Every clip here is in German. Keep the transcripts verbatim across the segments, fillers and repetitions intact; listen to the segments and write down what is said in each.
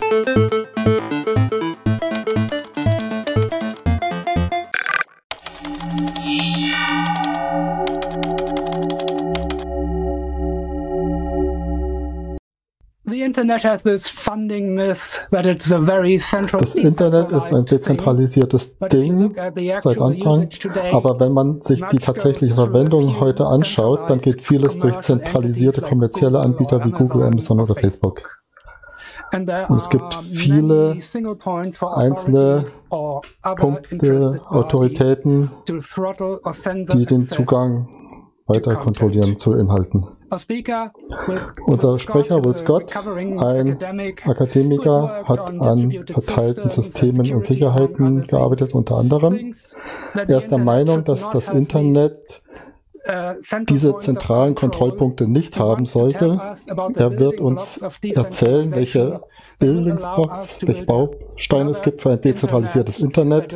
Das Internet ist ein dezentralisiertes Ding seit Anfang, aber wenn man sich die tatsächliche Verwendung heute anschaut, dann geht vieles durch zentralisierte kommerzielle Anbieter wie Google, Amazon oder Facebook. Und es gibt viele einzelne Punkte, Autoritäten, die den Zugang weiter kontrollieren zu Inhalten. Unser Sprecher Will Scott, ein Akademiker, hat an verteilten Systemen und Sicherheiten gearbeitet, unter anderem. Er ist der Meinung, dass das Internet diese zentralen Kontrollpunkte nicht haben sollte. Er wird uns erzählen, welche Building-Blocks, welche Bausteine es gibt für ein dezentralisiertes Internet,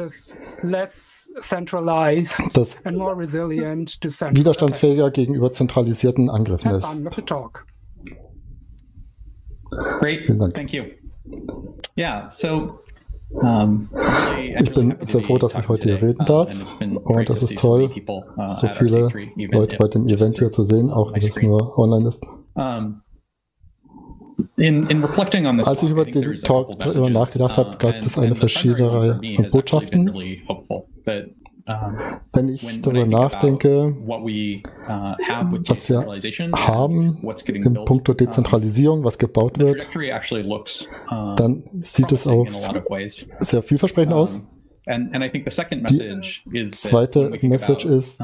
das widerstandsfähiger gegenüber zentralisierten Angriffen ist. Great, thank you. Yeah, so Um, ich bin sehr froh, dass ich heute hier reden darf, und es ist toll, so viele Leute bei dem Event hier zu sehen, auch wenn es nur online ist. Als ich über den Talk darüber nachgedacht habe, gab es eine verschiedene Reihe von Botschaften. Wenn ich darüber nachdenke, was wir haben im Punkto Dezentralisierung, was gebaut wird, dann sieht es auch sehr vielversprechend aus. Die zweite Message ist,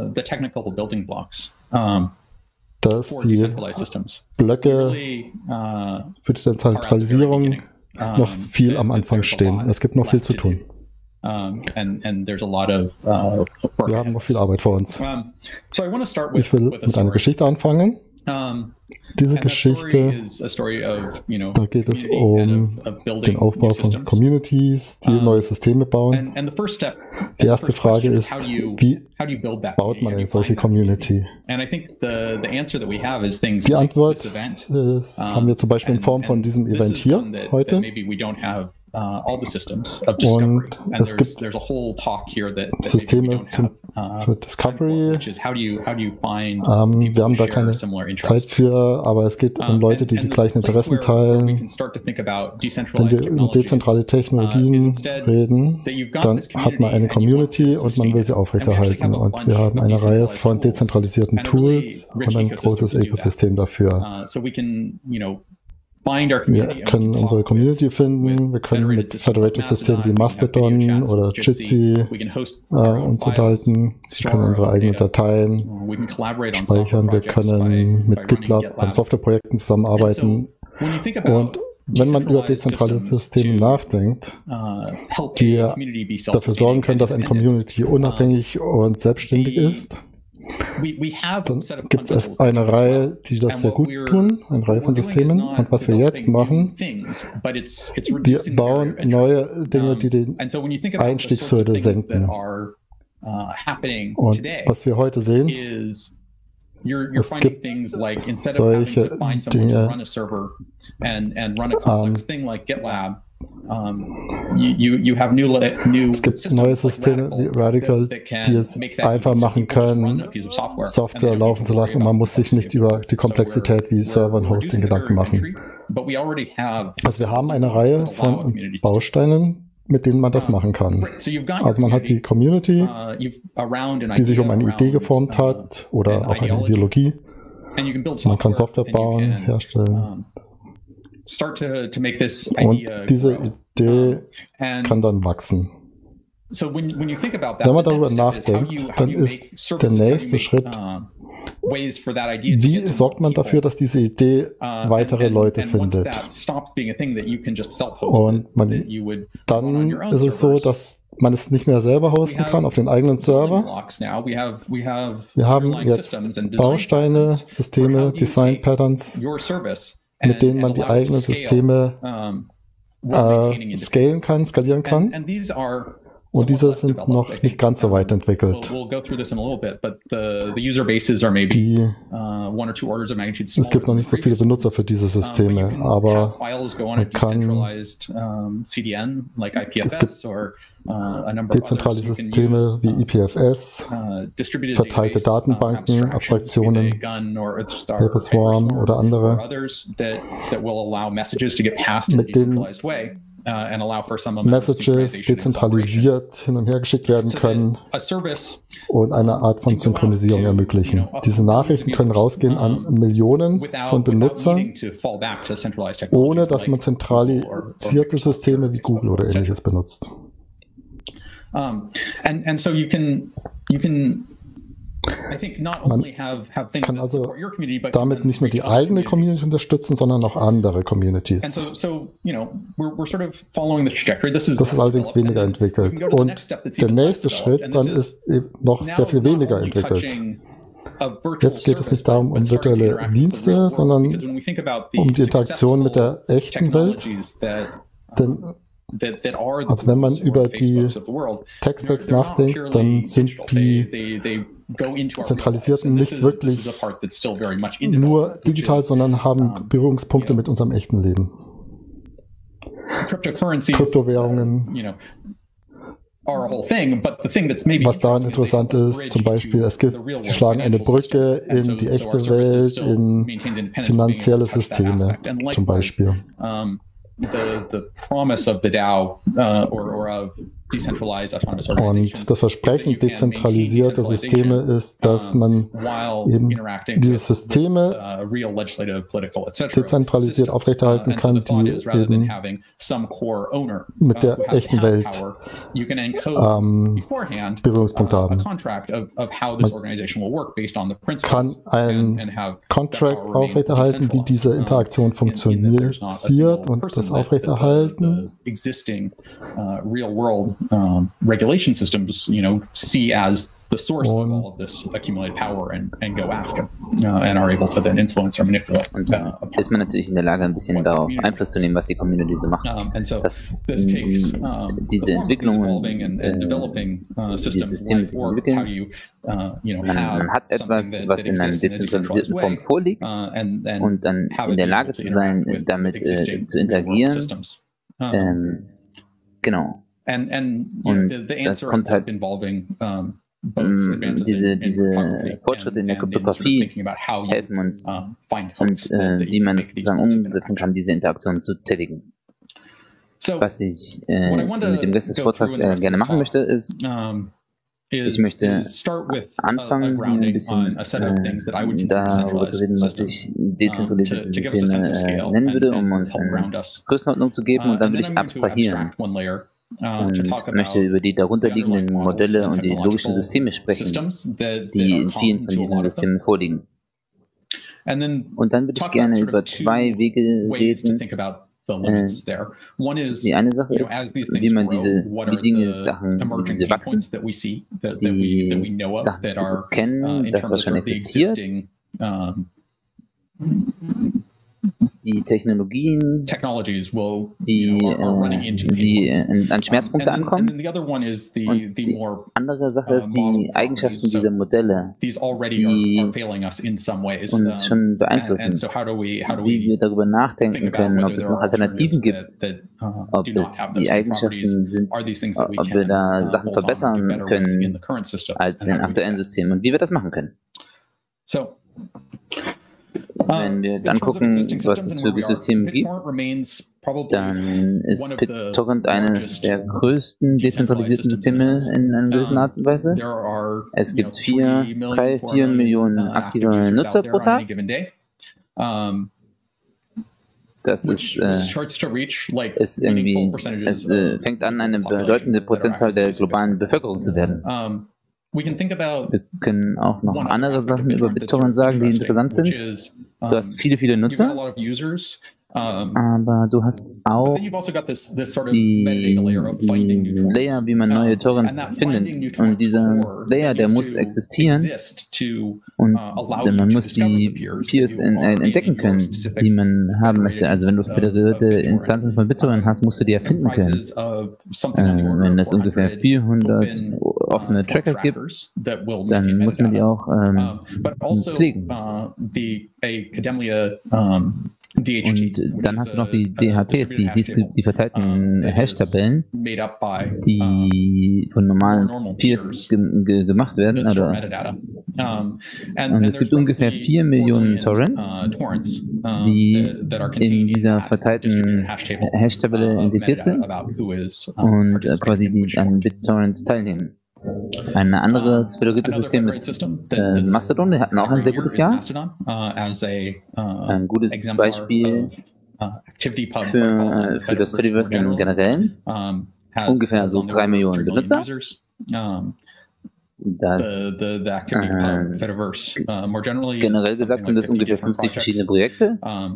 dass die Blöcke für die Dezentralisierung noch viel am Anfang stehen. Es gibt noch viel zu tun. Um, and, and there's a lot of, uh, Wir haben noch viel Arbeit vor uns. Um, so I want to start with, ich will with mit einer Geschichte anfangen. Um, Diese Geschichte, of, you know, da geht es um of, of den Aufbau von Communities, die um, neue Systeme bauen. And, and the first step, die erste Frage ist, you, wie baut man eine solche Community? The, the die Antwort ist, ist, haben wir zum Beispiel in Form von diesem Event hier heute. Uh, all the systems of discovery. Und and es there's, gibt there's a whole talk here that, that Systeme zum, have, uh, für Discovery. Which is how do you, how do you find um, wir haben da keine Zeit für, aber es geht um Leute, die die gleichen Interessen teilen. Wenn wir über dezentrale Technologien reden, dann hat man eine Community und man will sie aufrechterhalten. Und wir haben eine Reihe von dezentralisierten Tools und ein großes Ökosystem dafür. Wir können unsere Community finden, wir können mit Federated-Systemen wie Mastodon oder Jitsi äh, uns unterhalten, wir können unsere eigenen Dateien speichern, wir können mit GitLab an Softwareprojekten zusammenarbeiten. Und wenn man über dezentrale Systeme nachdenkt, die dafür sorgen können, dass eine Community unabhängig und selbstständig ist, dann gibt es eine Reihe, die das sehr gut tun, eine Reihe von Systemen. Und was wir jetzt machen, wir bauen neue Dinge, die den Einstiegshürde senken. Und was wir heute sehen, es gibt solche Dinge, ähm, Um, you, you have new, new es gibt neue Systeme wie Radical, die es einfach machen können, Software laufen zu lassen, und man muss sich nicht über die Komplexität wie Server und Hosting Gedanken machen. Also wir haben eine Reihe von Bausteinen, mit denen man das machen kann. Also man hat die Community, die sich um eine Idee geformt hat oder auch eine Ideologie. Man kann Software bauen, herstellen. Und diese Idee kann dann wachsen. Wenn man darüber nachdenkt, dann ist der nächste Schritt, wie sorgt man dafür, dass diese Idee weitere Leute findet? Und man, dann ist es so, dass man es nicht mehr selber hosten kann auf den eigenen Server. Wir haben jetzt Bausteine, Systeme, Design Patterns, mit denen man die eigenen Systeme äh, scalen kann, skalieren kann. Und diese sind noch nicht ganz so weit entwickelt. Die, es gibt noch nicht so viele Benutzer für diese Systeme, aber man kann, es gibt dezentrale Systeme wie I P F S, verteilte Datenbanken, Abstraktionen, Paperswarm oder andere, mit denen Messages dezentralisiert hin und her geschickt werden können und eine Art von Synchronisierung ermöglichen. Diese Nachrichten können rausgehen an Millionen von Benutzern, ohne dass man zentralisierte Systeme wie Google oder ähnliches benutzt. Um, and, and so you can, you can Man kann also damit nicht nur die eigene Community unterstützen, sondern auch andere Communities. Das ist allerdings weniger entwickelt. Und der nächste Schritt dann ist eben noch sehr viel weniger entwickelt. Jetzt geht es nicht darum, um virtuelle Dienste, sondern um die Interaktion mit der echten Welt. Denn also wenn man über die Tech-Stacks nachdenkt, dann sind die Zentralisierten nicht wirklich nur digital, sondern haben Berührungspunkte mit unserem echten Leben. Kryptowährungen. Was daran interessant ist, zum Beispiel, es gibt, sie schlagen eine Brücke in die echte Welt, in finanzielle Systeme, zum Beispiel. The, the promise of the DAO uh, or, or of decentralized autonomous organizations. Und das Versprechen dezentralisierter Systeme ist, dass man eben diese Systeme dezentralisiert aufrechterhalten kann, die eben mit der echten Welt ähm, Berührungspunkte haben. Man kann einen Contract aufrechterhalten, wie diese Interaktion funktioniert und das aufrechterhalten. Um, regulation systems, you know, see as the source of all of this accumulated power and, and go after uh, and are able to then influence or manipulate. Und dann uh, ist man natürlich in der Lage, ein bisschen darauf Einfluss zu nehmen, was die Community so macht. Um, so Dass takes, um, diese Entwicklungen, äh, uh, die Systeme sich entwickeln, you, uh, you know, man hat etwas, was in einer dezentralisierten Form vorliegt, uh, and, and und dann in der Lage zu sein, damit äh, zu interagieren. Ähm, genau. And, and, und the, the das kommt halt um, diese, diese Fortschritte in der Kryptographie helfen uns uh, und äh, wie man es sozusagen umsetzen kann, diese Interaktion zu tätigen. So, Was ich äh, mit dem Rest des Vortrags äh, gerne machen möchte, ist, um, ich möchte anfangen, ein bisschen äh, darüber zu reden, was ich dezentralisierte Systeme äh, nennen würde, um uns eine Größenordnung zu geben, und dann würde ich abstrahieren. Und möchte über die darunterliegenden Modelle und die logischen Systeme sprechen, die in vielen von diesen Systemen vorliegen. Und dann würde ich gerne über zwei Wege reden. Äh, die eine Sache ist, wie man diese wie Dinge, Sachen, wie diese wachsen, die Sachen, die wir kennen, das, was schon existiert, die Technologien, die, äh, die äh, an Schmerzpunkte ankommen. Und die andere Sache ist die Eigenschaften dieser Modelle, die uns schon beeinflussen. Wie wir darüber nachdenken können, ob es noch Alternativen gibt, ob es die Eigenschaften sind, ob wir da Sachen verbessern können als in aktuellen Systemen und wie wir das machen können. Wenn wir jetzt angucken, was es für Systeme gibt, dann ist BitTorrent eines der größten dezentralisierten Systeme in einer gewissen Art und Weise. Es gibt vier, drei, vier Millionen aktive Nutzer pro Tag. Das ist, äh, ist irgendwie, es äh, fängt an, eine bedeutende Prozentzahl der globalen Bevölkerung zu werden. Wir können auch noch andere Sachen über BitTorrent sagen, die interessant sind. Du hast viele, viele Nutzer Aber du hast auch die, die Layer, wie man neue Torrents findet. Und dieser Layer, der muss existieren und man muss die Peers entdecken können, die man haben möchte. Also wenn du föderierte Instanzen von BitTorrent hast, musst du die erfinden können. Äh, wenn es ungefähr vierhundert offene Tracker gibt, dann muss man die auch ähm, pflegen. Und dann hast du noch die D H Ts, die, die, die verteilten Hash-Tabellen, die von normalen Peers ge ge gemacht werden. Oder, und es gibt ungefähr vier Millionen Torrents, die in dieser verteilten Hash-Tabelle integriert sind und quasi die an BitTorrent teilnehmen. Ein anderes föderiertes System ist äh, Mastodon, die hatten auch ein sehr gutes Jahr. Ein gutes Beispiel für, für das Fediverse im Generellen. Ungefähr so drei Millionen Benutzer. Das, äh, generell gesagt sind das ungefähr fünfzig verschiedene Projekte.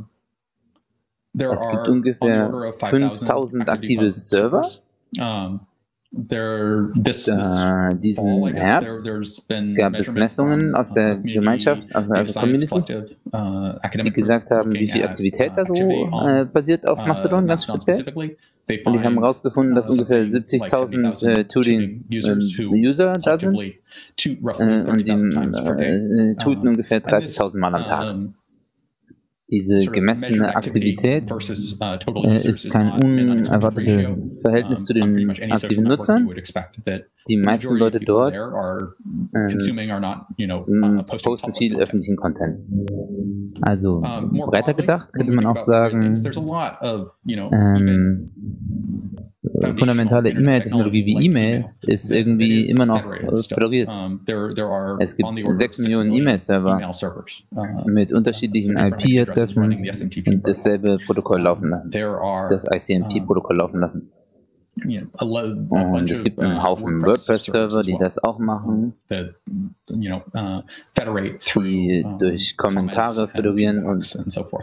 Es gibt ungefähr fünftausend aktive Server. There, this, da, diesen fall, Herbst gab es Messungen aus der Gemeinschaft, aus der Community, uh, die gesagt haben, wie viel Aktivität da so äh, basiert auf Mastodon, ganz speziell. Und die haben herausgefunden, dass ungefähr siebzigtausend äh, Tooling äh, User da sind äh, und die äh, tooten ungefähr dreißigtausend Mal am Tag. Diese gemessene Aktivität äh, ist kein unerwartetes Verhältnis zu den aktiven Nutzern. Die meisten Leute dort äh, posten viel öffentlichen Content. Also breiter gedacht könnte man auch sagen, ähm, fundamentale E-Mail-Technologie wie E-Mail ist irgendwie immer noch föderiert. Es gibt sechs Millionen E-Mail-Server mit unterschiedlichen I P-Adressen und dasselbe Protokoll laufen lassen, das I C M P-Protokoll laufen lassen. Und es gibt einen Haufen WordPress-Server, die das auch machen, die durch Kommentare föderieren und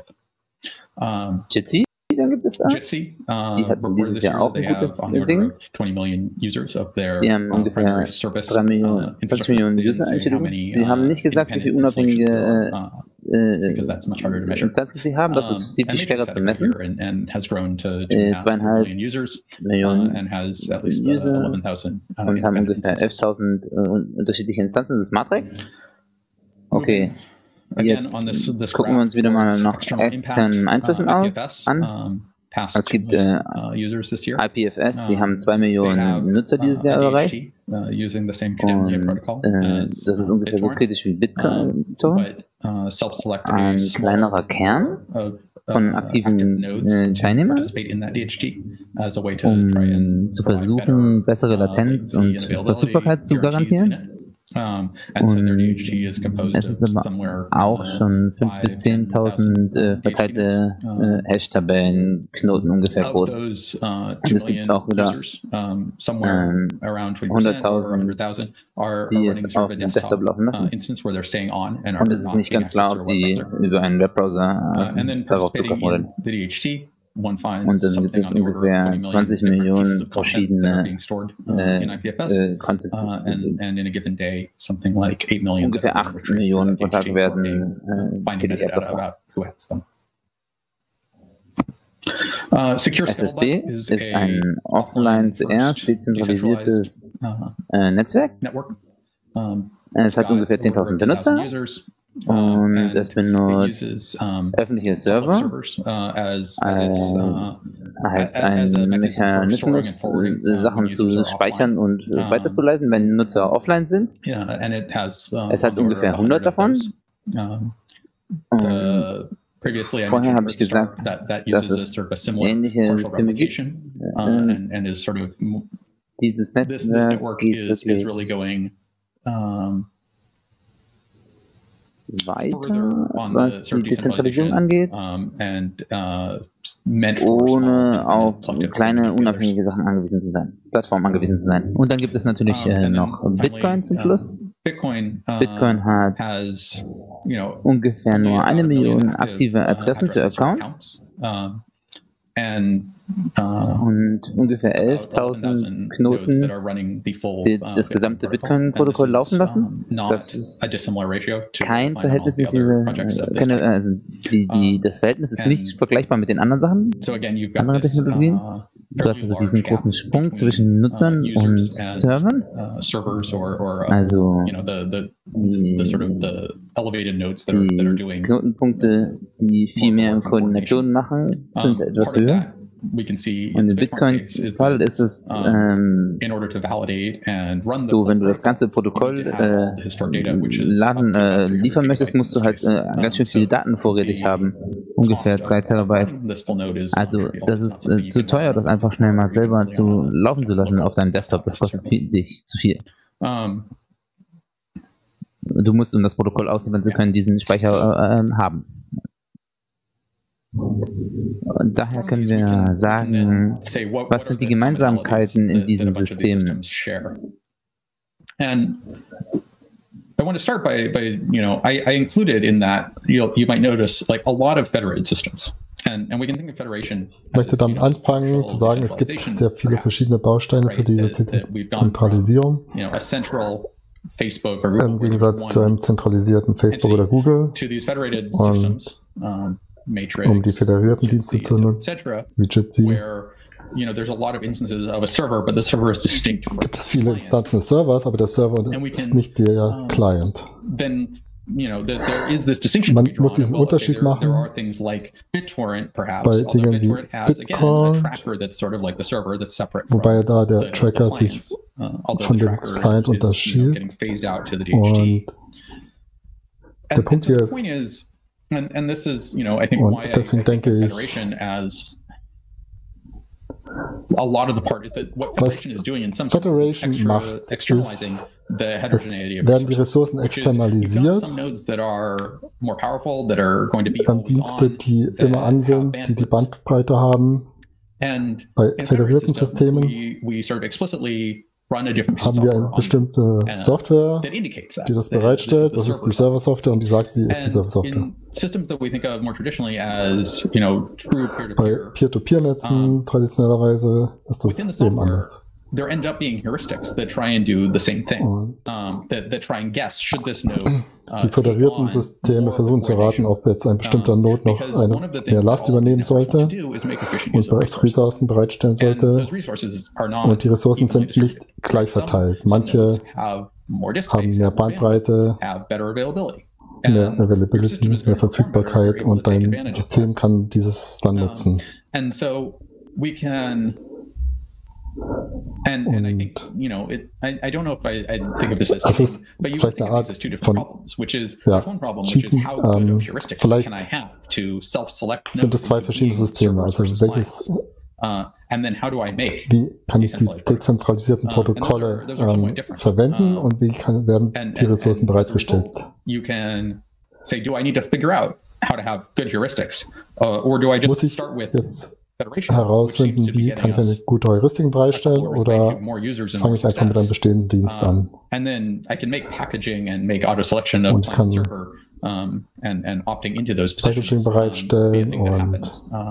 Jitsi, dann gibt es da. Die hatten dieses Jahr auch ein gutes Ding. Die haben ungefähr drei Millionen, zwanzig Millionen User. Entschuldigung. Sie haben nicht gesagt, wie viele unabhängige äh, Instanzen sie haben. Das ist ziemlich schwerer zu messen. Äh, zweieinhalb Millionen User und haben ungefähr elftausend äh, unterschiedliche Instanzen. Das ist Matrix. Okay. Jetzt gucken wir uns wieder mal noch externen Einflüssen aus, an. Es gibt äh, I P F S, die haben zwei Millionen Nutzer dieses Jahr erreicht. Und äh, das ist ungefähr so kritisch wie Bitcoin. Ein kleinerer Kern von aktiven äh, Teilnehmern, um zu versuchen, bessere Latenz und Verfügbarkeit zu garantieren. Und es ist aber auch schon fünftausend bis zehntausend äh, verteilte äh, Hash-Tabellen-Knoten ungefähr groß. Und es gibt auch wieder ähm, hunderttausend, die es auf dem Desktop laufen lassen. Und es ist nicht ganz klar, ob sie über einen Webbrowser äh, darauf zugreifen wollen. Und dann gibt es ungefähr zwanzig Millionen verschiedene äh, äh, Content. Ungefähr acht Millionen pro Tag werden äh, täglich abgefragt. S S B ist ein offline zuerst dezentralisiertes äh, Netzwerk. Es hat ungefähr zehntausend Benutzer. Und es benutzt öffentliche Server als, als ein Mechanismus, Sachen zu speichern und weiterzuleiten, wenn Nutzer offline sind. Es hat ungefähr hundert davon. Und vorher habe ich gesagt, dass es ähnliche Systeme gibt. Dieses Netzwerk geht wirklich weiter, was die Dezentralisierung angeht, ohne auf kleine unabhängige Sachen angewiesen zu sein, Plattformen angewiesen zu sein. Und dann gibt es natürlich äh, noch Bitcoin zum Schluss. Bitcoin hat ungefähr nur eine Million aktive Adressen für Accounts Um, and uh, und ungefähr elftausend Knoten, die das gesamte Bitcoin-Protokoll laufen lassen. Das ist kein verhältnismäßige, keine, also die, die, das Verhältnis ist nicht vergleichbar mit den anderen Sachen, anderen Technologien. Du hast also diesen großen Sprung zwischen Nutzern und Servern, also die, die Knotenpunkte, die viel mehr in Koordination machen, sind etwas höher. Und im Bitcoin-Fall ist es ähm, so, wenn du das ganze Protokoll äh, laden, äh, liefern möchtest, musst du halt äh, ganz schön viele Daten vorrätig haben. Ungefähr drei Terabyte. Also das ist äh, zu teuer, das einfach schnell mal selber zu laufen zu lassen auf deinem Desktop. Das kostet viel, dich zu viel. Du musst, um das Protokoll ausliefern zu können, diesen Speicher äh, haben. Und daher können wir sagen, was sind die Gemeinsamkeiten in diesen Systemen? And I want to start by, by you know, I, I included in that, you'll, you might notice, like a lot of federated systems. And, and we can think of federation. Ich möchte damit anfangen zu sagen, es gibt sehr viele verschiedene Bausteine für diese Zentralisierung. Im Gegensatz zu einem zentralisierten Facebook oder Google. Und Matrix, um die föderierten Dienste zu nutzen, wie Jitsi, you know, there's a lot of instances of a server, but the server is distinct from gibt es viele Instanzen des Servers, aber der Server ist nicht der Client. Then, you know, there is this distinction. Man muss diesen Unterschied machen bei Dingen wie Bittorrent, wobei da der Tracker sich von dem Client unterschied. Und der Punkt hier ist, And, and this is, you know, I think why I deswegen denke ich, federation as a lot of the part is that what federation is doing in some sense is extra, externalizing the heterogeneity of werden die Ressourcen externalisiert an Dienste, die immer an sind, die die Bandbreite haben. Bei föderierten Systemen haben wir eine bestimmte Software, die das bereitstellt. Das ist die Server-Software und die sagt, sie ist die Server-Software. Bei Peer-to-Peer-Netzen traditionellerweise ist das eben anders. There end up being heuristics that try and do the same thing. Um, that, that try and guess, should this node, uh, die föderierten Systeme versuchen zu raten, ob jetzt ein bestimmter Node noch eine mehr Last übernehmen sollte und Ressourcen bereitstellen sollte. Und die Ressourcen sind nicht gleich verteilt. Manche haben mehr Bandbreite, mehr Availability, mehr Verfügbarkeit und dein System kann dieses dann nutzen. And so we can And, and I think, you know, it, I, I don't know if I, I think of this as cheating, but you can think of this as two different problems, which is ja, one problem, cheaten, which is how good ähm, of heuristics can I have to self-select. Sind es zwei verschiedene Systeme, also welches, uh, and then how do I make wie kann ich die dezentralisierten Protokolle uh, are, ähm, verwenden uh, und wie kann, werden and, die Ressourcen and, and bereitgestellt? You can say, do I need to figure out how to have good heuristics, uh, or do I just start with herausfinden, wie kann ich eine gute Heuristik bereitstellen oder fange ich einfach mit einem bestehenden Dienst an. Und ich kann Packaging bereitstellen und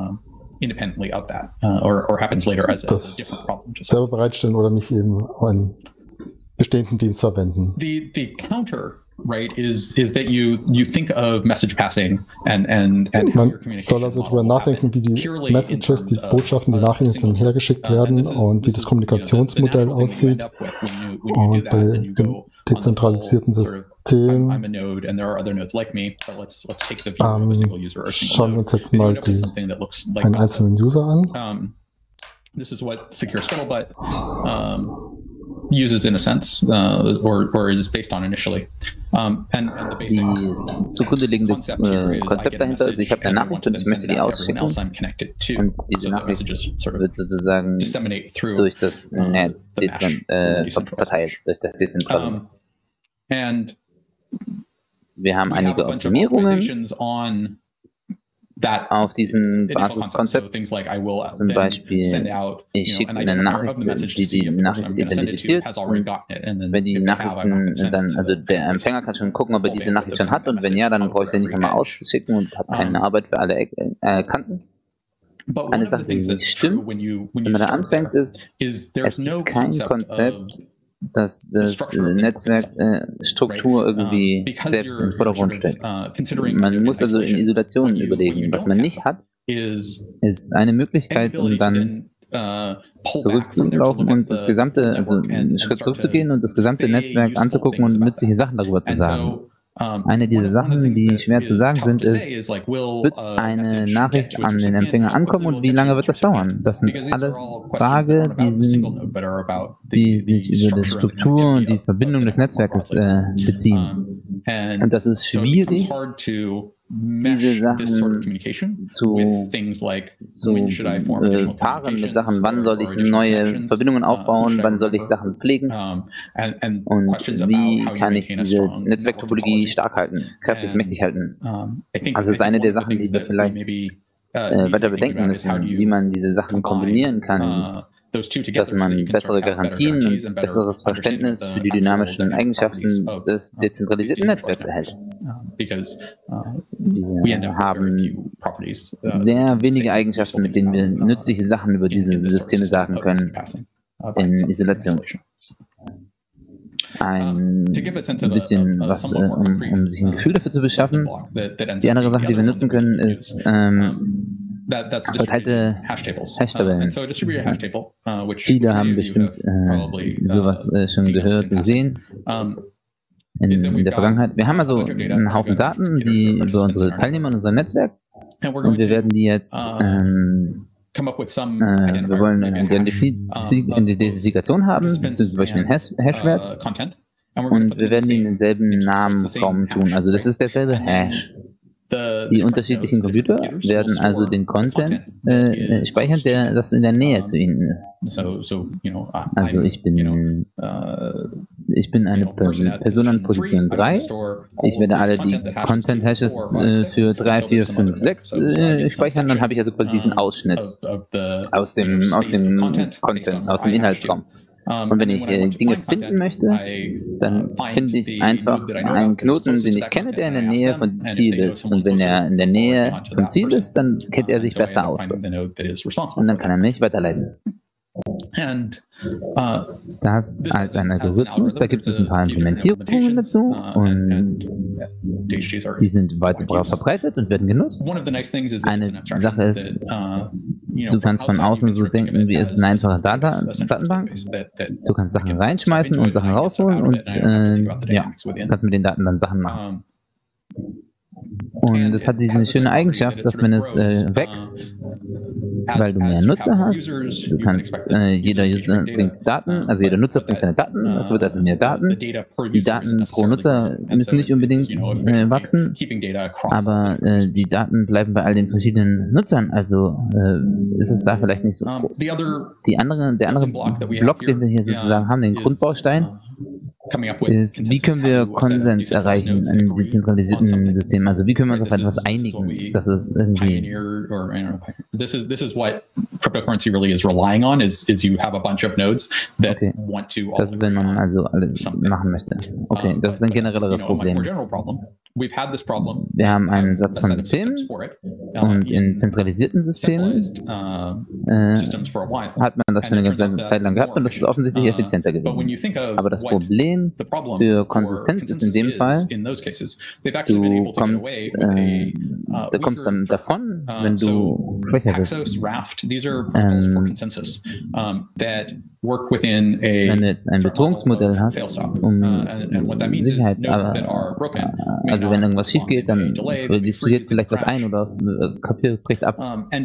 das selber bereitstellen oder mich eben einen bestehenden Dienst verwenden. The, the counter right is is that you you think of message passing and and and man soll also darüber nachdenken, wie die Messages, die Botschaften, die Nachrichten hergeschickt werden und wie das Kommunikationsmodell aussieht. Und bei dem dezentralisierten System ähm, schauen wir uns jetzt mal die, einen einzelnen User an. This is what Secure Scuttlebutt um, uses in a sense, uh, or, or is based on initially. Um, and, and the basic die zugrunde liegende äh, Konzept dahinter ist, ich habe eine Nachricht und ich möchte die ausschicken und diese Nachricht wird sozusagen durch das Netz äh, verteilt, durch das dezentrale Netz. Wir haben einige Optimierungen auf diesem Basiskonzept. Zum Beispiel, ich schicke eine Nachricht, die die Nachricht identifiziert, und wenn die Nachrichten dann, also der Empfänger kann schon gucken, ob er diese Nachricht schon hat, und wenn ja, dann brauche ich sie nicht nochmal auszuschicken und habe keine Arbeit für alle äh, Kanten. eine Sache, die nicht stimmt, wenn man da anfängt, ist, es gibt kein Konzept, dass das Netzwerkstruktur äh, irgendwie selbst im Vordergrund steht. Man muss also in Isolation überlegen. Was man nicht hat, ist eine Möglichkeit, um dann zurückzulaufen und das gesamte, also einen Schritt zurückzugehen und das gesamte Netzwerk anzugucken und nützliche Sachen darüber zu sagen. Eine dieser Sachen, die schwer zu sagen sind, ist, wird eine Nachricht an den Empfänger ankommen und wie lange wird das dauern? Das sind alles Fragen, die, sind, die sich über die Struktur und die Verbindung des Netzwerkes äh, beziehen. Und das ist schwierig, diese Sachen zu, zu äh, paaren mit Sachen, wann soll ich neue Verbindungen aufbauen, wann soll ich Sachen pflegen und wie kann ich diese Netzwerktopologie stark halten, kräftig, mächtig halten. Also das ist eine der Sachen, die wir vielleicht äh, weiter bedenken müssen, wie man diese Sachen kombinieren kann, dass man bessere Garantien und besseres Verständnis für die dynamischen Eigenschaften des dezentralisierten Netzwerks erhält. Wir haben sehr wenige Eigenschaften, mit denen wir nützliche Sachen über diese Systeme sagen können in Isolation. Ein bisschen was, äh, um, um sich ein Gefühl dafür zu beschaffen. Die andere Sache, die wir nutzen können, ist ähm, verteilte Hash-Tabellen. Viele haben bestimmt äh, sowas äh, schon gehört und gesehen in der Vergangenheit. Wir haben also einen Haufen Daten, die über unsere Teilnehmer in unserem Netzwerk, und wir werden die jetzt ähm, äh, wir wollen eine Identifikation haben, beziehungsweise zum Beispiel einen Hash Hashwert, und wir werden die in denselben Namensraum tun. Also das ist derselbe Hash. Die unterschiedlichen Computer werden also den Content äh, speichern, der das in der Nähe zu ihnen ist. Also ich bin ich bin eine Person, Person an Position drei. Ich werde alle die Content Hashes äh, für drei, vier, fünf, sechs äh, speichern. Dann habe ich also quasi diesen Ausschnitt aus dem aus dem Content, aus dem Inhaltsraum. Und wenn ich äh, Dinge finden möchte, dann finde ich einfach einen Knoten, den ich kenne, der in der Nähe vom Ziel ist. Und wenn er in der Nähe vom Ziel ist, dann kennt er sich besser aus. Und dann kann er mich weiterleiten. Das als ein Algorithmus, da gibt es ein paar Implementierungen dazu und die sind weit verbreitet und werden genutzt. Eine Sache ist, du kannst von außen so denken, wie es eine einfache Data Datenbank. Du kannst Sachen reinschmeißen und Sachen rausholen und äh, ja, kannst mit den Daten dann Sachen machen. Und es hat diese schöne Eigenschaft, dass wenn es äh, wächst, weil du mehr Nutzer hast, du kannst, äh, jeder User bringt Daten, also jeder Nutzer bringt seine Daten, es wird also mehr Daten. Die Daten pro Nutzer müssen nicht unbedingt äh, wachsen, aber äh, die Daten bleiben bei all den verschiedenen Nutzern, also äh, ist es da vielleicht nicht so groß. Die andere, der andere Block, den wir hier sozusagen haben, den Grundbaustein, ist, wie können wir Konsens erreichen in einem dezentralisierten System? Also wie können wir uns auf etwas einigen, dass es irgendwie... This is this is what cryptocurrency really is relying on, is is you have a bunch of nodes that okay. want to. Das ist, wenn man also alles machen möchte. Okay, das ist ein generelleres Problem. Wir haben einen Satz von Systemen und in zentralisierten Systemen äh, hat man das für eine ganze Zeit lang gehabt und das ist offensichtlich effizienter gewesen. Aber das Problem für Konsistenz ist in dem Fall, du kommst, äh, du kommst dann davon, wenn du schwächer bist. Ähm, wenn du jetzt ein Bedrohungsmodell hast, um Sicherheit, aber, also wenn irgendwas schief geht, dann friert vielleicht was ein oder Kapier bricht ab.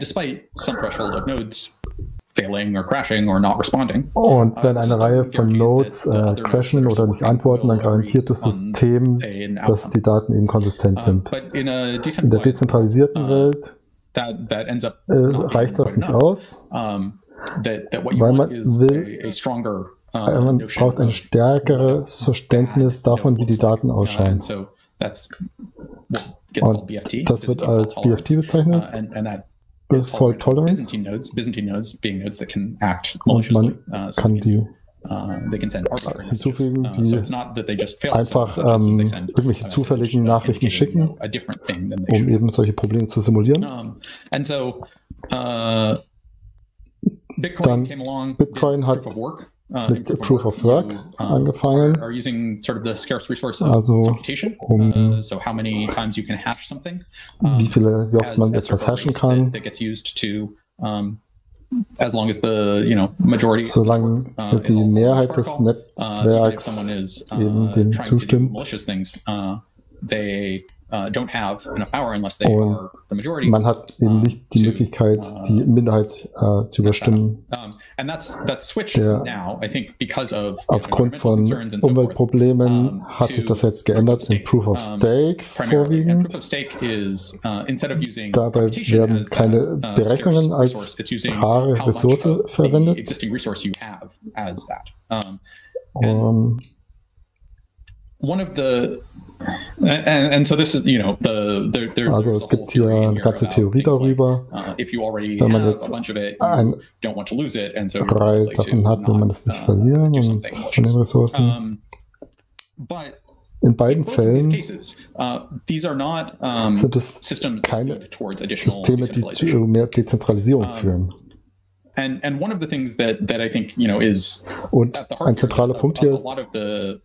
Und wenn eine Reihe von Nodes äh, crashen oder nicht antworten, dann garantiert das System, dass die Daten eben konsistent sind. In der dezentralisierten Welt äh, reicht das nicht aus, weil man will, äh, man braucht ein stärkeres Verständnis davon, wie die Daten ausschauen. Und das wird als B F T bezeichnet. Fault Tolerance. Und man kann die hinzufügen, die einfach ähm, irgendwelche zufälligen Nachrichten schicken, um eben solche Probleme zu simulieren. uh, Bitcoin Dann came along, Bitcoin hat proof of work, uh, mit Proof of Work you, uh, angefangen. Are, are using sort of the scarce resource of also computation. Um, uh, so how many times you can hash something. Um, wie viele, wie oft man etwas hashen kann. That, that gets used to, um, as long as the, you know, majority Solange uh, die Mehrheit des Netzwerks uh, is, uh, eben dem zustimmt. Malicious things, uh, they uh, don't have enough power unless they Und are the majority. Man hat eben nicht die to, Möglichkeit, uh, die Minderheit uh, zu überstimmen. Um, and that's that's switched Der, now, I think, because of aufgrund von Umweltproblemen so um, hat sich das jetzt geändert in Proof of Stake um, vorwiegend. Proof of Stake is, uh, instead of using Dabei werden keine that, uh, Berechnungen als rare Ressource verwendet. Existing resource you have as that. Um, um, one of the and, and so this is, you know, the there, there, also es gibt hier eine ganze Theorie darüber, like, uh, if you already wenn man have jetzt a bunch of it, ein don't want to lose it, and so Brei davon hat, will man es nicht verlieren und von den Ressourcen. Um, but in beiden Fällen cases, uh, these are not, um, sind es keine Systeme, die zu mehr Dezentralisierung um, führen. And, and one of the things that, that I think, you know, is Und ein zentraler Punkt hier ist, bei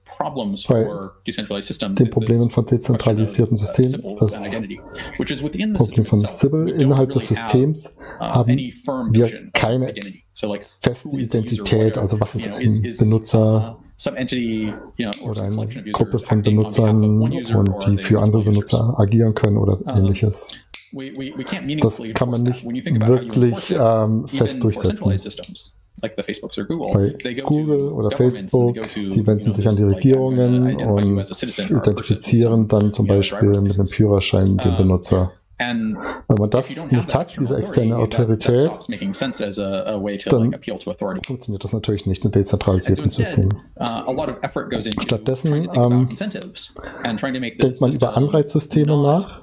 den Problemen von dezentralisierten Systemen ist das Problem von Sybil. Innerhalb des Systems haben wir keine feste Identität, also was ist ein Benutzer oder eine Gruppe von Benutzern und die für andere Benutzer agieren können oder ähnliches. Das kann man nicht wirklich ähm, fest durchsetzen. Bei Google oder Facebook, die wenden sich an die Regierungen und identifizieren dann zum Beispiel mit einem Führerschein den Benutzer. Wenn man das nicht hat, diese externe Autorität, dann funktioniert das natürlich nicht in dezentralisierten Systemen. Stattdessen ähm, denkt man über Anreizsysteme nach,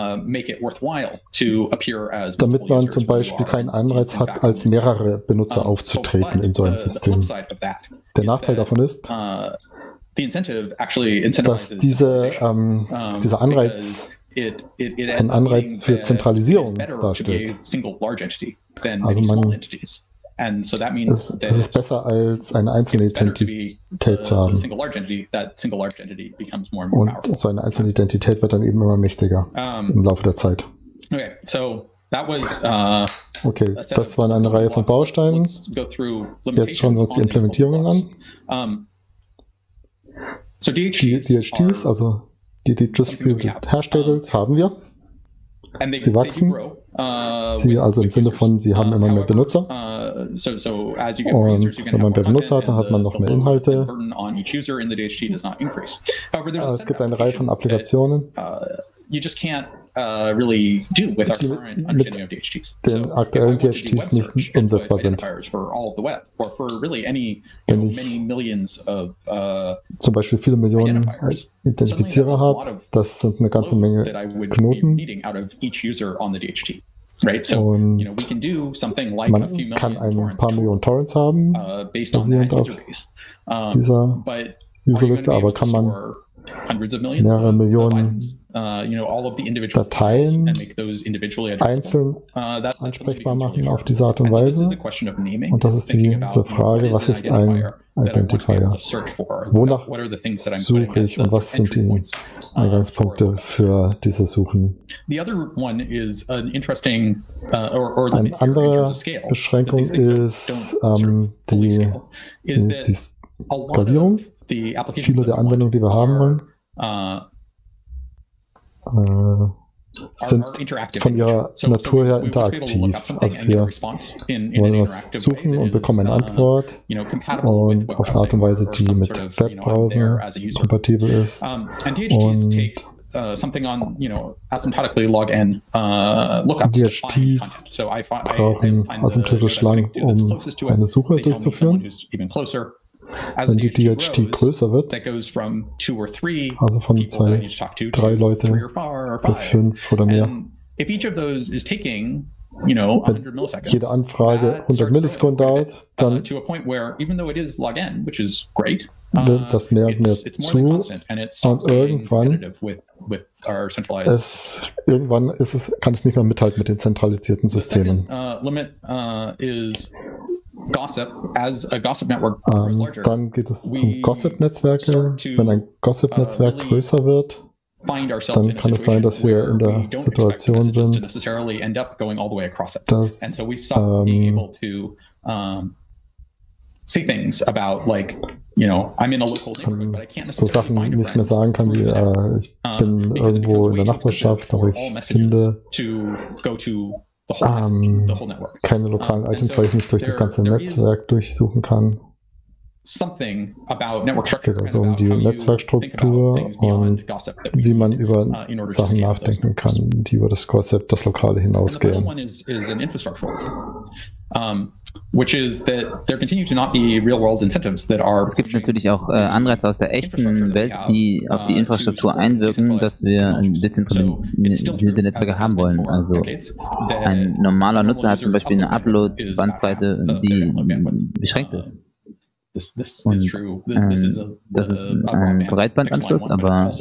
damit man zum Beispiel keinen Anreiz hat, als mehrere Benutzer aufzutreten in so einem System. Der Nachteil davon ist, dass diese, ähm, dieser Anreiz ein Anreiz für Zentralisierung darstellt. Also man, es, es ist besser, als eine einzelne Identität zu haben. Und so eine einzelne Identität wird dann eben immer mächtiger im Laufe der Zeit. Okay, das waren eine Reihe von Bausteinen. Jetzt schauen wir uns die Implementierungen an. Die D H Ts, also die Distributed Hash Tables, haben wir. Sie wachsen. Sie, also im Sinne von, sie haben immer mehr Benutzer. Und wenn man mehr Benutzer hat, dann hat man noch mehr Inhalte. Es gibt eine Reihe von Applikationen, die mit den aktuellen D H Ts nicht umsetzbar sind. Wenn ich zum Beispiel viele Millionen Identifizierer habe, das sind eine ganze Menge Knoten. Und man kann ein paar Millionen Torrents haben, basierend auf dieser Userliste, aber kann man mehrere Millionen Dateien einzeln ansprechbar machen auf diese Art und Weise. Und das ist diese Frage, was ist ein Identifier? Wonach suche ich und was sind die Eingangspunkte für diese Suchen? Eine andere Beschränkung ist ähm, die, die, die Skalierung. Viele der Anwendungen, die wir haben wollen, äh, sind von ihrer Natur her interaktiv. Also wir wollen was suchen und bekommen eine Antwort und auf eine Art und Weise, die mit Webbrowsern kompatibel ist. Und D H Ts brauchen asymptotisch lang, um eine Suche durchzuführen. Wenn die D H T größer wird, also von zwei, drei Leute für fünf oder mehr, wenn jede Anfrage hundert Millisekunden dauert, dann nimmt das mehr und mehr zu und irgendwann, es, irgendwann ist es, kann es nicht mehr mithalten mit den zentralisierten Systemen. Ähm, dann geht es um Gossip-Netzwerke. Wenn ein Gossip-Netzwerk größer wird, dann kann es sein, dass wir in der Situation sind, dass ähm, say things about like, you know, I'm in a local neighborhood, but I can't so Sachen nicht mehr sagen kann, wie äh, ich bin irgendwo in der Nachbarschaft, aber ich finde ähm, keine lokalen Items, weil ich nicht durch das ganze Netzwerk durchsuchen kann. Es geht also um die Netzwerkstruktur und wie man über Sachen nachdenken kann, die über das Gossip, das Lokale hinausgehen. Es gibt natürlich auch äh, Anreize aus der echten Welt, die auf die Infrastruktur einwirken, dass wir dezentralisierte Netzwerke haben wollen. Also ein normaler Nutzer hat zum Beispiel eine Upload-Bandbreite, die beschränkt ist. Und ähm, das ist ein Breitbandanschluss, aber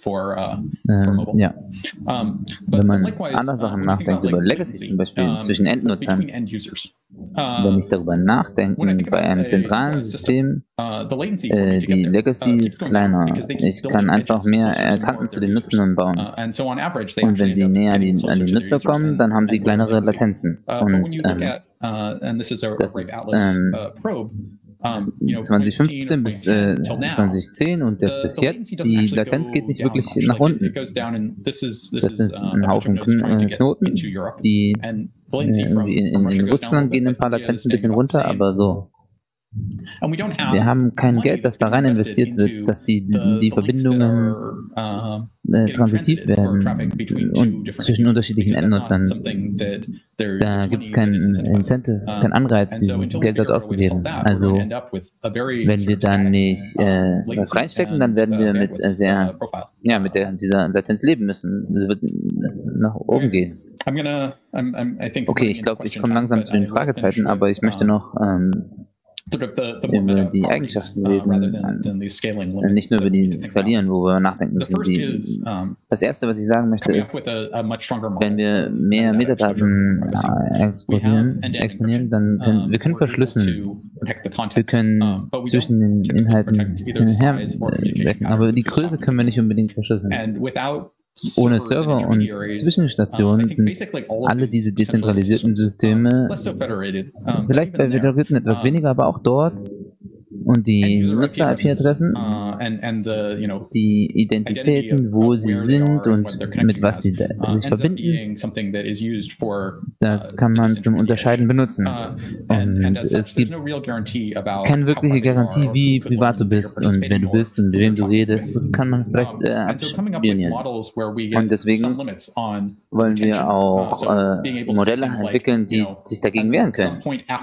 ähm, ja, wenn man andere Sachen nachdenkt, über Legacy zum Beispiel zwischen Endnutzern, wenn ich darüber nachdenke, bei einem zentralen System, äh, die Legacy ist kleiner. Ich kann einfach mehr Kanten zu den Nutzern bauen. Und wenn sie näher an die, an die Nutzer kommen, dann haben sie kleinere Latenzen. Und ähm, das ist ähm, zwanzig fünfzehn bis äh, zwanzig zehn und jetzt bis jetzt, die Latenz geht nicht wirklich nach unten. Das ist ein Haufen Knoten, die äh, in, in, in Russland gehen ein paar Latenzen ein bisschen runter, aber so. Wir haben kein Geld, das da rein investiert wird, dass die, die Verbindungen äh, transitiv werden und zwischen unterschiedlichen Endnutzern. Da gibt es keinen Incentive, keinen Anreiz, dieses Geld dort auszugeben. Also wenn wir dann nicht äh, was reinstecken, dann werden wir mit äh, sehr, ja, mit der, dieser Latenz leben müssen. Das wird nach oben gehen. Okay, ich glaube, ich komme langsam zu den Fragezeiten, aber ich möchte noch ähm, über die Eigenschaften reden, nicht nur über die Skalieren, wo wir nachdenken müssen. Die, das Erste, was ich sagen möchte, ist, wenn wir mehr Metadaten exportieren, exponieren, dann können wir können verschlüsseln. Wir können zwischen den Inhalten herwecken, aber die Größe können wir nicht unbedingt verschlüsseln. Ohne Server und Zwischenstationen sind alle diese dezentralisierten Systeme, vielleicht bei Federation etwas weniger, aber auch dort, und die Nutzer-I P-Adressen, die Identitäten, wo sie sind und mit was sie sich verbinden, das kann man zum Unterscheiden benutzen. Und es gibt keine wirkliche Garantie, wie privat du bist und wer du bist und mit wem du redest. Das kann man vielleicht äh, abspionieren. Und deswegen wollen wir auch äh, Modelle entwickeln, die sich dagegen wehren können.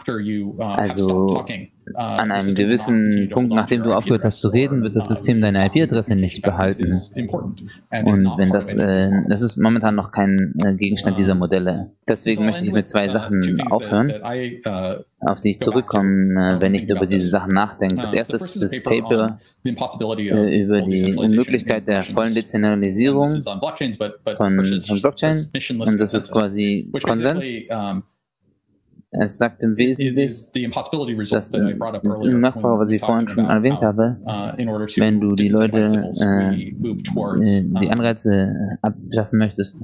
Also an einem gewissen Punkt, nachdem du aufgehört hast zu reden, wird das System deine I P-Adresse nicht behalten. Und wenn das, äh, das ist momentan noch kein äh, Gegenstand dieser Modelle. Deswegen möchte ich mit zwei Sachen aufhören, auf die ich zurückkomme, wenn ich über diese Sachen nachdenke. Das erste ist das Paper äh, über die Unmöglichkeit der vollen Dezentralisierung von, von Blockchain. Und das ist quasi Konsens. Es sagt im Wesentlichen, dass im Nachbau, was ich vorhin schon erwähnt habe, wenn du die Leute, äh, die Anreize abschaffen möchtest,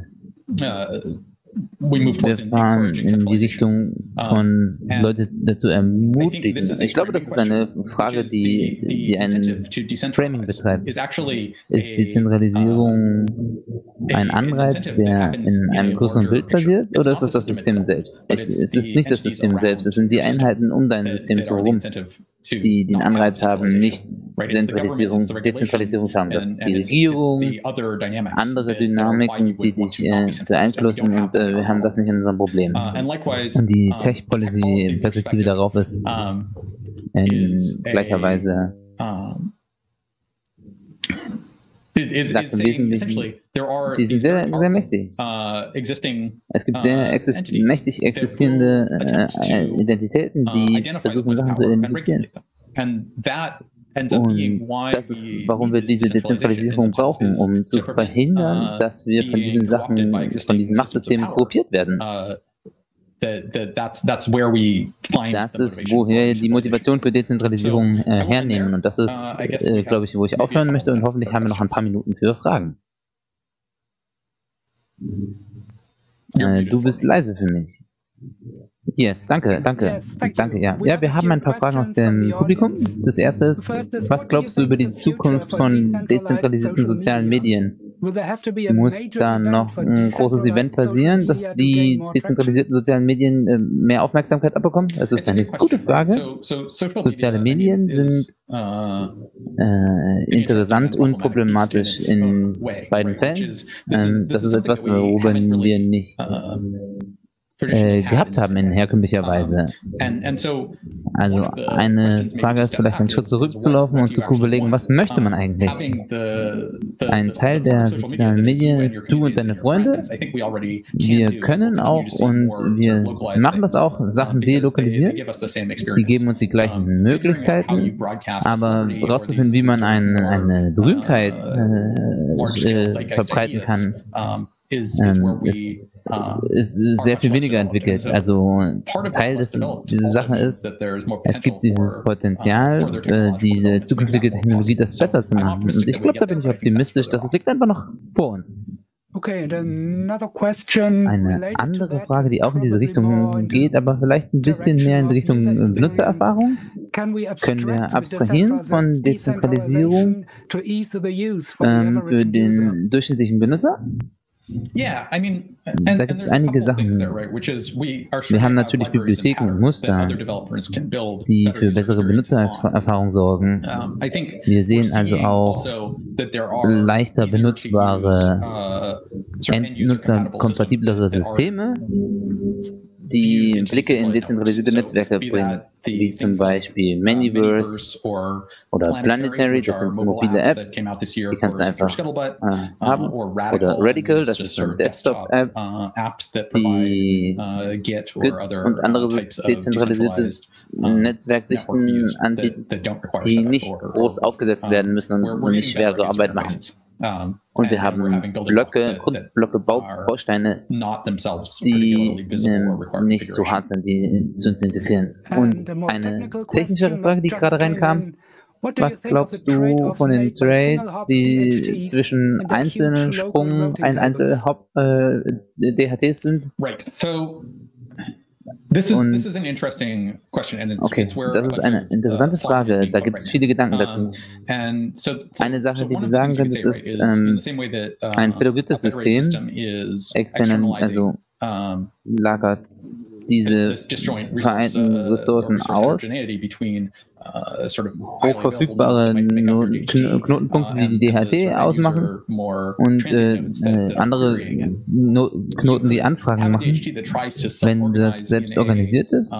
wir fahren in die Richtung von Leute dazu ermutigen. Ich glaube, das ist eine Frage, die, die ein Framing betreibt. Ist Dezentralisierung ein Anreiz, der in einem größeren Bild basiert, oder ist es das System selbst? Ich, es ist nicht das System selbst, es sind die Einheiten um dein System herum, die den Anreiz haben, nicht Zentralisierung, Dezentralisierung zu haben. Das die Regierung, andere Dynamiken, die dich äh, beeinflussen, und äh, wir haben das nicht in unserem Problem. Und die Tech-Policy-Perspektive darauf ist in gleicher Weise sagt im Wesentlichen, die sind sehr, sehr mächtig. Es gibt sehr exist mächtig existierende äh, Identitäten, die versuchen, Sachen zu identifizieren. Und das ist, warum wir diese Dezentralisierung brauchen, um zu verhindern, dass wir von diesen Sachen, von diesen Machtsystemen korrumpiert werden. Das ist, woher die Motivation für Dezentralisierung äh, hernehmen. Und das ist, äh, glaube ich, wo ich aufhören möchte. Und hoffentlich haben wir noch ein paar Minuten für Fragen. Äh, du bist leise für mich. Yes, danke, danke, danke, ja. Ja, wir haben ein paar Fragen aus dem Publikum. Das erste ist, was glaubst du über die Zukunft von dezentralisierten sozialen Medien? Muss da noch ein großes Event passieren, dass die dezentralisierten sozialen Medien äh, mehr Aufmerksamkeit abbekommen? Das ist eine gute Frage. Soziale Medien sind äh, interessant und problematisch in beiden Fällen. Ähm, das ist etwas, worüber wir nicht Äh, gehabt haben in herkömmlicher Weise. Also eine Frage ist vielleicht einen Schritt zurückzulaufen und zu überlegen, was möchte man eigentlich? Ein Teil der sozialen Medien ist du und deine Freunde. Wir können auch und wir machen das auch, Sachen delokalisieren. Die geben uns die gleichen Möglichkeiten, aber herauszufinden, wie man ein, eine Berühmtheit äh, äh, verbreiten kann, ähm, ist ist sehr viel weniger entwickelt. Also Teil des, dieser Sache ist, es gibt dieses Potenzial, äh, diese zukünftige Technologie, das besser zu machen. Und ich glaube, da bin ich optimistisch, dass es liegt einfach noch vor uns. Eine andere Frage, die auch in diese Richtung geht, aber vielleicht ein bisschen mehr in die Richtung Benutzererfahrung. Können wir abstrahieren von Dezentralisierung ähm, für den durchschnittlichen Benutzer? Da gibt es einige Sachen. Wir haben natürlich Bibliotheken und Muster, die für bessere Benutzererfahrung sorgen. Wir sehen also auch leichter benutzbare, endnutzerkompatiblere Systeme, die Blicke in dezentralisierte Netzwerke bringen, wie zum Beispiel Manyverse oder Planetary, das sind mobile Apps, die kannst du einfach äh, haben, oder Radical, das ist eine Desktop-App, die Git und andere dezentralisierte Netzwerksichten anbieten, die nicht groß aufgesetzt werden müssen und nicht schwere Arbeit machen. Und wir haben Blöcke, Grundblöcke, Bausteine, die äh, nicht so hart sind, die zu integrieren. Und eine technischere Frage, die gerade reinkam: Was glaubst du von den Trades, die zwischen einzelnen Sprung, ein Einzel-D H Ts sind? This is, Und, this is an interesting question, and it's, okay, it's where das ist eine interessante Frage, da gibt es viele Gedanken dazu. Eine Sache, die du sagen könntest, ist, ähm, ein federiertes System externen, also lagert diese vereinten Ressourcen aus, hochverfügbare Knotenpunkte, die die D H T ausmachen, und äh, äh, andere no Knoten, die Anfragen machen. Wenn das selbst organisiert ist,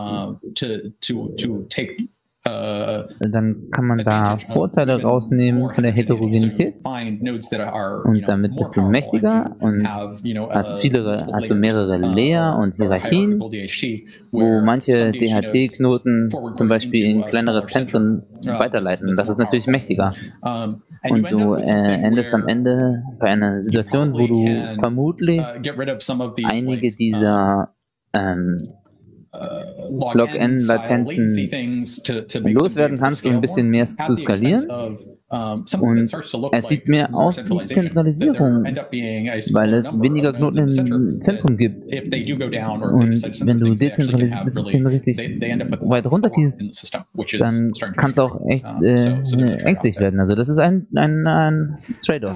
dann kann man da Vorteile rausnehmen von der Heterogenität und damit bist du mächtiger und hast viele, hast du mehrere Layer und Hierarchien, wo manche D H T-Knoten zum Beispiel in kleinere Zentren weiterleiten. Das ist natürlich mächtiger. Und du äh, endest am Ende bei einer Situation, wo du vermutlich einige dieser ähm, Log-N-Latenzen loswerden kannst, um ein bisschen mehr zu skalieren. Und es sieht mehr aus wie Zentralisierung, weil es weniger Knoten im Zentrum gibt. Und wenn du dezentralisiertes System richtig weit runtergehst, dann kann es auch echt äh, ängstlich werden. Also das ist ein, ein, ein Trade-off.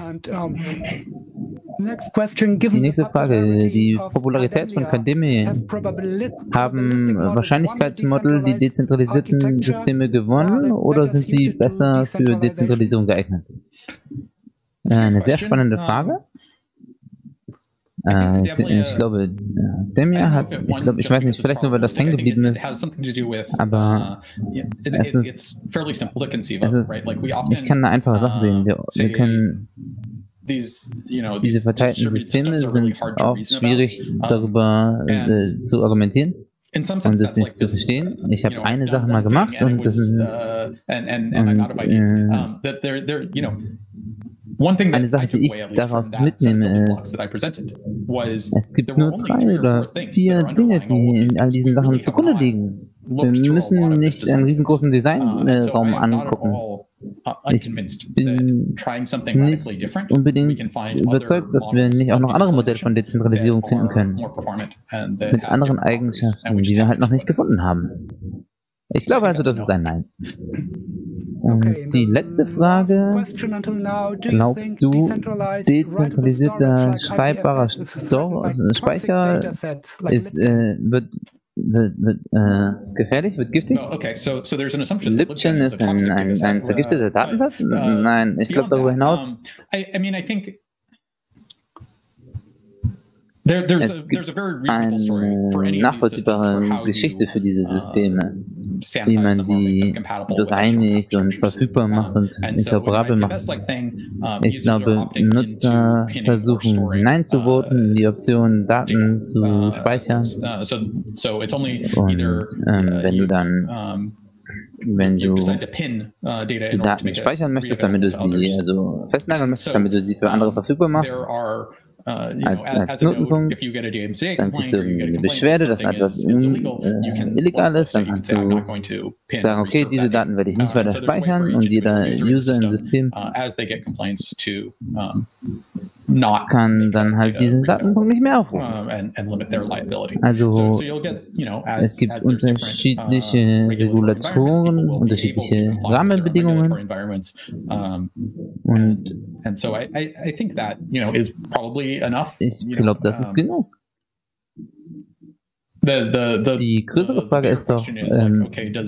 Die nächste Frage. Die Popularität von Kademien. Haben Wahrscheinlichkeitsmodelle die dezentralisierten Systeme gewonnen oder sind sie besser für Dezentralisierung geeignet? Eine sehr spannende Frage. Äh, ich, ich glaube, Demir hat, ich glaube, ich weiß nicht, vielleicht nur, weil das hängen geblieben ist, aber es ist, es ist, ich kann da einfache Sachen sehen. Wir, wir können Diese verteilten Systeme sind oft schwierig darüber äh, zu argumentieren. Und das nicht zu verstehen. Ich habe eine Sache mal gemacht und das ist, und, eine Sache, die ich daraus mitnehme, ist, es gibt nur drei oder vier Dinge, die in all diesen Sachen zugrunde liegen. Wir müssen nicht einen riesengroßen Designraum angucken. Ich bin nicht unbedingt überzeugt, dass wir nicht auch noch andere Modelle von Dezentralisierung finden können. Mit anderen Eigenschaften, die wir halt noch nicht gefunden haben. Ich glaube also, das ist ein Nein. Und die letzte Frage, glaubst du, dezentralisierter schreibbarer Sto also Speicher ist, äh, wird, wird, wird äh, gefährlich, wird giftig? Libgen ist ein, ein, ein vergifteter Datensatz? Nein, ich glaube darüber hinaus. Es gibt eine nachvollziehbare Geschichte für diese Systeme, wie man die bereinigt und verfügbar macht und interoperabel macht. Ich glaube, Nutzer versuchen hineinzuvoten, die Option Daten zu speichern. Und ähm, wenn du dann wenn du die Daten speichern möchtest, damit du sie also festnageln möchtest, damit du sie für andere verfügbar machst, als, als Knotenpunkt, dann kriegst du eine Beschwerde, dass etwas äh, illegal ist, dann kannst du sagen, okay, diese Daten werde ich nicht weiter speichern und jeder User im System kann dann halt diesen Datenpunkt nicht mehr aufrufen. Also es gibt unterschiedliche Regulatoren, unterschiedliche Rahmenbedingungen und ich glaube, das ist genug. Die größere Frage ist doch, ähm,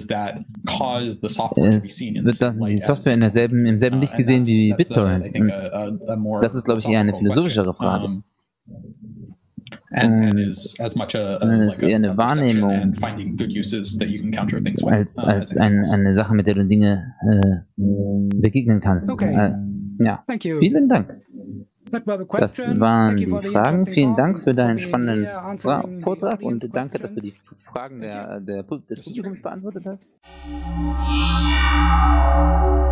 es wird dann die Software in derselben, im selben Licht gesehen wie BitTorrent. Und das ist, glaube ich, eher eine philosophischere Frage. Und es ist eher eine Wahrnehmung als, als ein, eine Sache, mit der du Dinge äh, begegnen kannst. Äh, ja, vielen Dank. Das waren die Fragen. Vielen Dank für deinen spannenden Fra Vortrag und danke, dass du die Fragen der, der, des Publikums beantwortet hast.